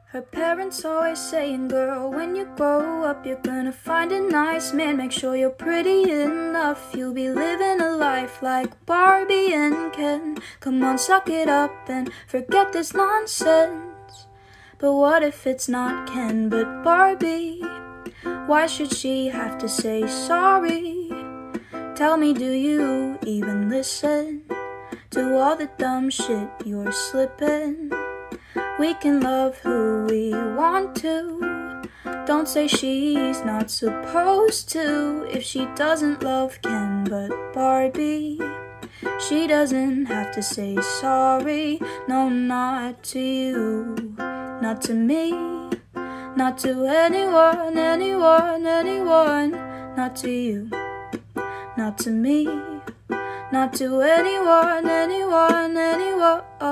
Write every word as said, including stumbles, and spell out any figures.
Her parents always saying, girl, when you grow up, you're gonna find a nice man. Make sure you're pretty enough. You'll be living a life like Barbie and Ken. Come on, suck it up and forget this nonsense. But what if it's not Ken, but Barbie? Why should she have to say sorry? Tell me, do you even listen to all the dumb shit you're slipping? We can love who we want to. Don't say she's not supposed to. If she doesn't love Ken but Barbie, she doesn't have to say sorry. No, not to you, not to me, not to anyone, anyone, anyone. Not to you, not to me, not to anyone, anyone, anyone.